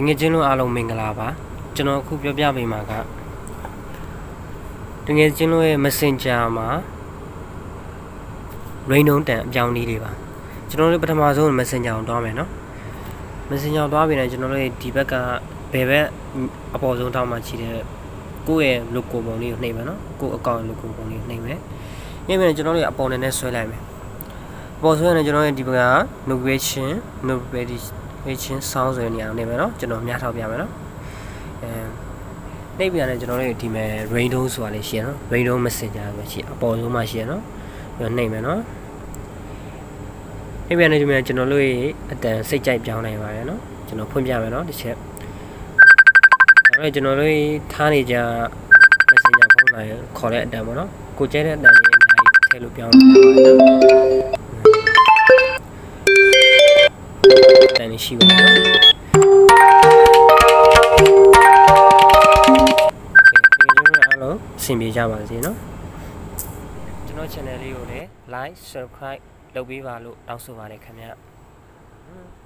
ငယ်ချင်းတို့အားလုံးမင်္ဂလာပါကျွန်တော်အခုပြောပြပေးမှာကတငယ်ချင်းတို့ရဲ့ Messenger မှာ Raindome တန်အပြောင်းနည်းတွေပါကျွန်တော်တို့ပထမဆုံး Messenger ကိုတွားမယ်နော် Messenger တွားပြီးတော့ကျွန်တော်တို့ဒီဘက်ကဘယ်ဘက်အပေါ်ဆုံးထောက်မှရှိတဲ့ကိုယ့်ရဲ့ logo ပုံလေးကိုနှိပ်မယ်နော်ကိုယ့် account logo ပုံလေးကိုနှိပ်မယ်နှိပ်ပြီးတော့ကျွန်တော်တို့အပေါ်နဲ့ဆွဲလိုက်မယ်အပေါ်ဆွဲရင်ကျွန်တော်တို့ဒီဘက်က notification sound ဆိုတဲ့နေရာကိုနှိပ်မယ်နော်ကျွန်တော်များထောက်ပြမယ်နော်နှိပ်ပြရတယ်ကျွန်တော်တို့ဒီမဲ့ Raindome ဆိုတာလေးရှိရနော် Raindome Messenger ပဲရှိအပေါ်ဆုံးမှရှိရနော်ပြီးတော့နှိပ်မယ်နော်နှိပ်ပြရတယ်ဒီမဲ့ကျွန်တော်တို့အတန်စိတ်ကြိုက်ပြောင်းနိုင်ပါတယ်နော်ကျွန်တော်ဖွင့်ပြမယ်နော်တစ်ချက်ဒါတော့ကျွန်တော်တို့ထားနေကြ Messenger ဖုန်းလာရခေါ်တဲ့အတန်ပေါ့နော်ကိုကျဲတဲ့အတန်လေးအများကြီးထည့်လို့ပြောင်းလို့ရတယ်နော်အတန်လေးရှိပါတယ်နော်အဆင်ပြေကြပါစေနော်ကျွန်တော် channel လေးကိုလည်း like subscribe လုပ်ပေးပါလို့တောင်းဆိုပါတယ်ခင်ဗျ